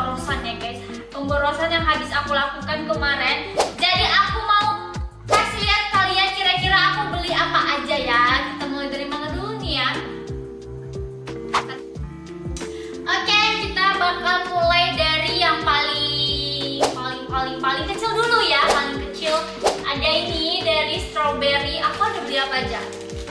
pemborosan ya guys. Pemborosan yang habis aku lakukan kemarin. Jadi aku mau kasih lihat kalian kira-kira aku beli apa aja ya. Kita mulai dari mana dulu nih ya? Oke, kita bakal mulai dari yang paling kecil dulu ya. Paling kecil ada ini dari strawberry. Aku ada beli apa aja?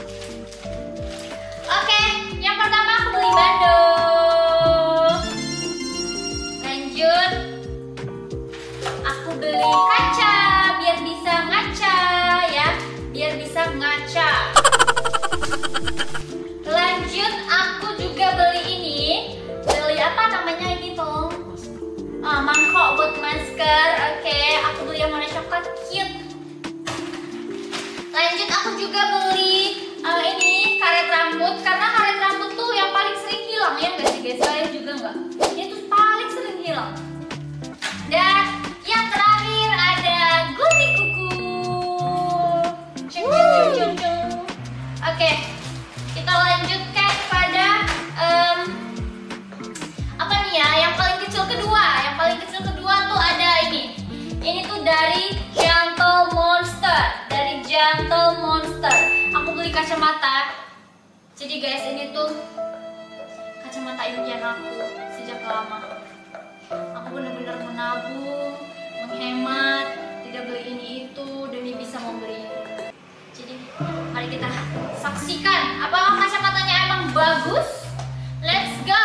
Oke, yang pertama aku beli Bandung. Lanjut, aku beli kaca biar bisa ngaca ya, biar bisa ngaca. Lanjut, aku juga beli ini. Beli apa namanya ini tolong? Mangkok buat masker. Oke, aku beli yang warna coklat cute. Lanjut, aku juga beli ini karet rambut, karena karet rambut tuh yang paling sering hilang ya nggak sih guys? Kalian juga nggak? Ini tuh paling sering hilang. Dan yang terakhir ada gunting kuku. Ceng ceng ceng ceng ceng. Oke, kita lanjutkan pada apa nih ya? Yang paling kecil kedua. Yang paling kecil kedua tuh ada ini. Ini tuh dari Gentle Monster. Dari Gentle Monster. Aku beli kacamata. Jadi guys, ini tuh kacamata impian aku sejak lama. Aku benar-benar menabung, menghemat, tidak beli ini itu demi bisa membeli ini. Jadi mari kita saksikan apakah kacamatanya emang bagus. Let's go.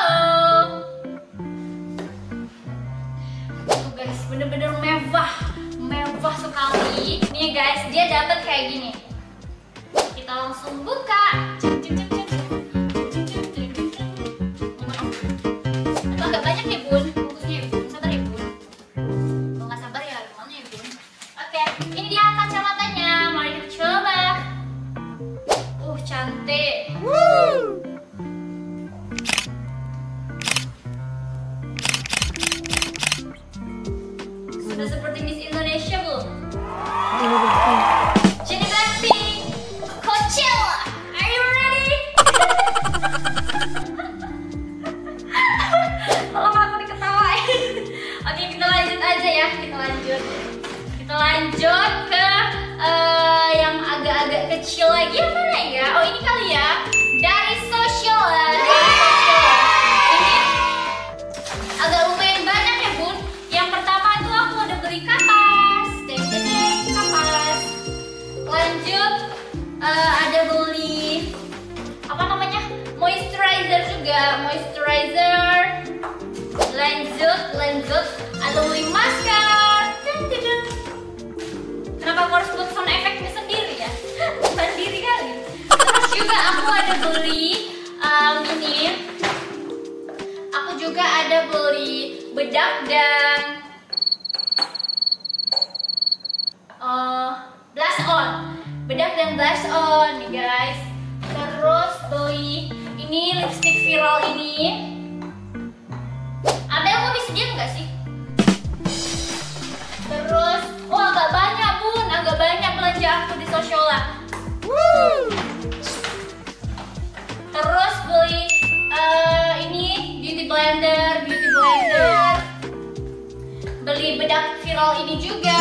Tuh guys, bener-bener mewah sekali. Nih guys, dia dapat kayak gini. Kita langsung buka. Itu agak banyak ya bun, bungkusnya ya bun. Sabar ya bun. Kalau nggak sabar ya gimana ya bun. Oke, ini dia kacamatanya. Mari kita coba. Cantik. Sudah seperti Miss Indonesia belum? Jadi Blackpink, Coachella, are you ready? Kalau aku diketawain. Oke, kita lanjut aja ya, kita lanjut ke yang agak-agak kecil lagi. Yang mana ya? Oh ini kali ya, dari Social. Ini agak lumayan banyak ya bun. Yang pertama itu aku udah beli kapas, kapas. Lanjut ada beli apa namanya, moisturizer juga, moisturizer. Lanjut ada beli masker. Kenapa aku harus buat sound effect-nya sendiri ya? Sendiri kali. Terus juga aku ada beli ini. Aku juga ada beli bedak dan blush on. Bedak dan blush on nih guys. Terus beli ini lipstick viral ini. Ada yang mau disediain nggak sih? Terus, oh agak banyak bun, agak banyak belanja aku di Sociala. Terus beli ini beauty blender. Beli bedak viral ini juga,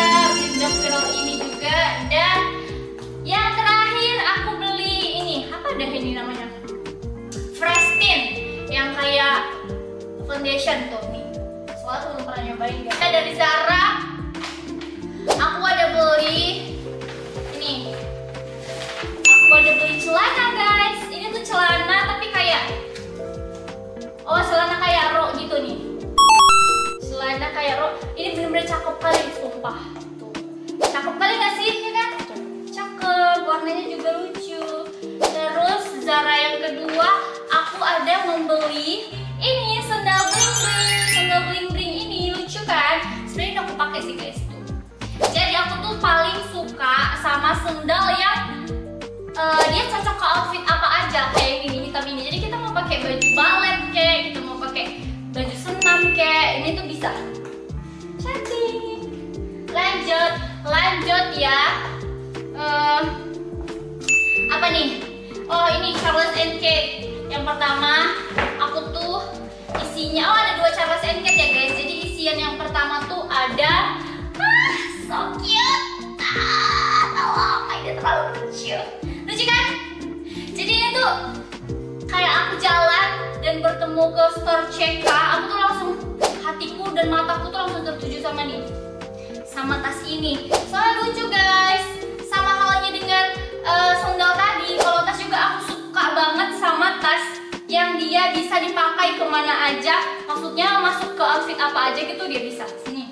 dan yang terakhir aku beli ini, apa dah ini namanya? Fresh Tint, yang kayak foundation tuh nih. Soalnya belum pernah nyobain guys. Kita dari Zara. Aku ada beli ini. Aku ada beli celana guys. Ini tuh celana tapi kayak celana kayak rok gitu nih. Celana kayak rok. Ini bener-bener cakep kali, sumpah. Tuh. Cakep kali gak sih? Ya kan? Cakep. Warnanya juga lucu. Terus Zara yang kedua, aku ada membeli ini sendal bling-bling ini lucu kan? Sebenarnya aku pakai sih guys tuh. Jadi aku tuh paling suka sama sendal yang dia cocok ke outfit apa aja, kayak ini hitam ini. Jadi kita mau pakai baju balet kayak, kita mau pakai baju senam kayak, ini tuh bisa. Cantik. Lanjut ya. Apa nih? Oh ini Charles & Kate. Yang pertama aku tuh isinya, ada 2 Charles & Kate ya guys. Jadi terlalu lucu. Lucu kan? Jadi ini tuh kayak aku jalan dan bertemu ke store CK, aku tuh langsung hatiku dan mataku tuh langsung tertuju sama tas ini. Soalnya lucu guys. Sama halnya dengan sandal tadi. Kalau tas juga aku suka banget sama tas yang dia bisa dipakai kemana aja. Maksudnya masuk ke outfit apa aja gitu dia bisa. Sini.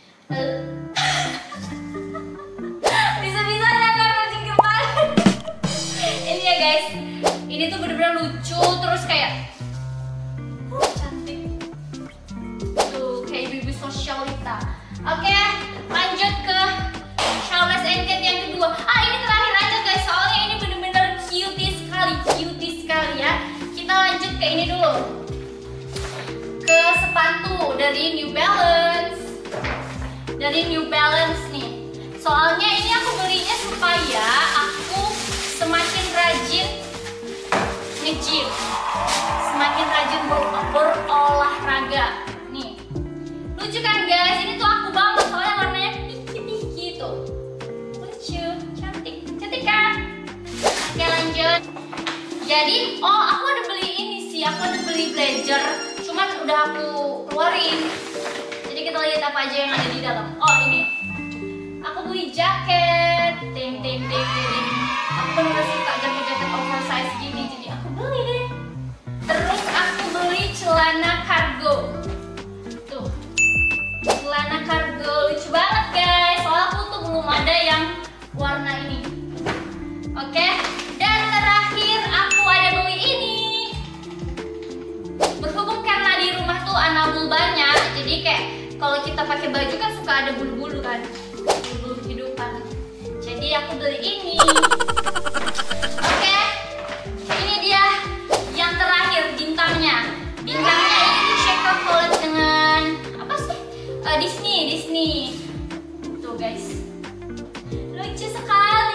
Bisa-bisanya kan kucing kepala. Ini ya guys. Ini tuh bener-bener lucu terus kayak cantik. Tuh kayak ibu-ibu sosialita. Oke, lanjut ke Charles and Kate yang kedua. Ini terakhir aja guys, soalnya ini bener-bener cutie sekali ya. Kita lanjut ke ini dulu. Ke sepatu dari New Balance. Dari New Balance nih. Soalnya ini aku belinya supaya aku semakin rajin nge-gym. Semakin rajin berolahraga. Nih. Lucu kan guys? Ini tuh aku banget soalnya warnanya pinky tuh. Lucu, cantik kan? Oke lanjut. Jadi, aku ada beli ini sih, aku ada beli blazer, cuman udah aku keluarin. Jadi kita lihat apa aja yang ada di dalam. Ini. Aku beli jaket, Aku bener-bener suka jaket-jaket oversize gini, jadi aku beli deh. Terus aku beli celana kargo. Tuh, celana kargo lucu banget guys. Soalnya aku tuh belum ada yang warna ini. Oke, dan terakhir aku ada beli ini. Berhubung karena di rumah tuh anabul banyak, jadi kayak kalau kita pakai baju kan suka ada bulu-bulu kan, bulu-bulu kehidupan. Jadi aku beli ini. Oke, ini dia yang terakhir bintangnya. Bintangnya ini tuh shaker collab dengan apa sih? Disney. Tuh guys, lucu sekali.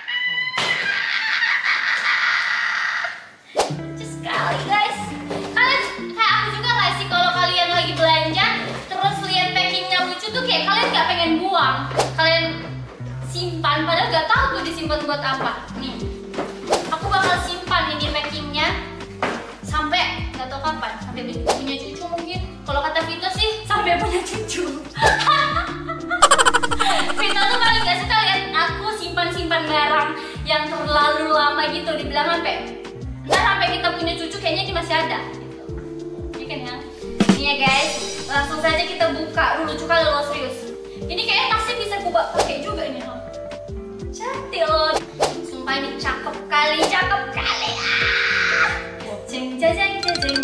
Lucu sekali guys. Kalian kayak aku juga nggak sih kalau kalian lagi belanja terus lihat packingnya lucu tuh kayak kalian nggak pengen buang, kalian simpan padahal nggak tahu tuh disimpan buat apa. Nih, aku bakal simpan ini packingnya sampai nggak tahu kapan, sampai punya cucu mungkin. Kalau kata Vito sih sampai punya cucu. Vito tuh paling nggak suka lihat aku simpan barang yang terlalu lama gitu, dibilang sampai kita punya cucu kayaknya ini masih ada gitu. Ini kan ya. Ini ya guys, langsung saja kita buka dulu. Lucu kali loh, serius. Ini kayaknya tasnya bisa aku pakai juga ini loh. Cantik loh. Sumpah ini cakep kali. Ceng ceng.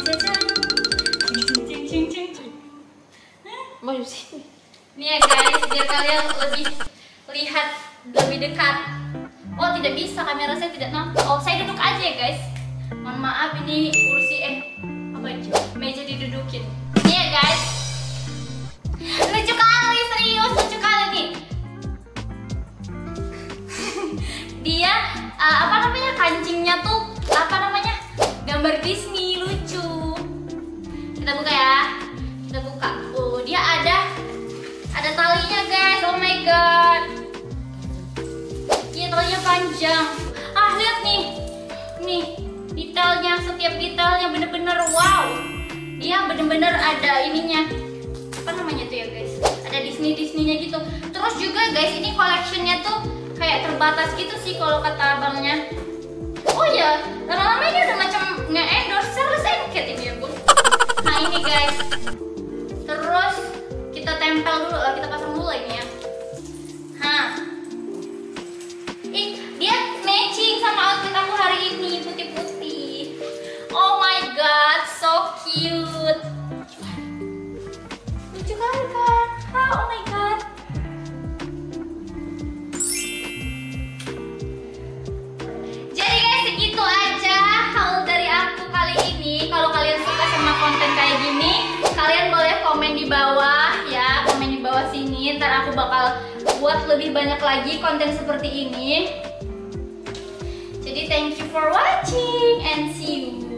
Mau sini. Ini ya guys, biar kalian lebih lihat lebih dekat. Tidak bisa, kamera saya tidak nampak. Saya duduk aja ya guys. Mohon maaf, ini kursi meja didudukin. Ini ya guys. Lucu kali, serius lucu kali nih. Dia kancingnya tuh gambar Disney, lucu. Kita buka ya. Kita buka. Dia ada talinya guys. Oh my god. Iya, talinya panjang. Lihat nih. Nih, detailnya, setiap detailnya bener-bener wow. Dia bener-bener ada ininya. Apa namanya tuh ya guys? Ada Disney-nya gitu. Terus juga guys, ini collectionnya tuh kayak terbatas gitu sih kalau kata abangnya. Ya, lama-lama ini udah macam nge-endorse Charles and Kate ini ya bun. Nah ini guys. Terus kita tempel dulu lah, kita pasang dulu ini ya. Dia matching sama outfit aku hari ini, putih-putih. Oh my god, so cute. Lucu kali kan? Oh my god. Jadi guys, segitu aja haul dari aku kali ini. Kalau kalian suka sama konten kayak gini, kalian boleh komen di bawah ya, komen di bawah sini. Ntar aku bakal buat lebih banyak lagi konten seperti ini. Jadi thank you for watching and see you.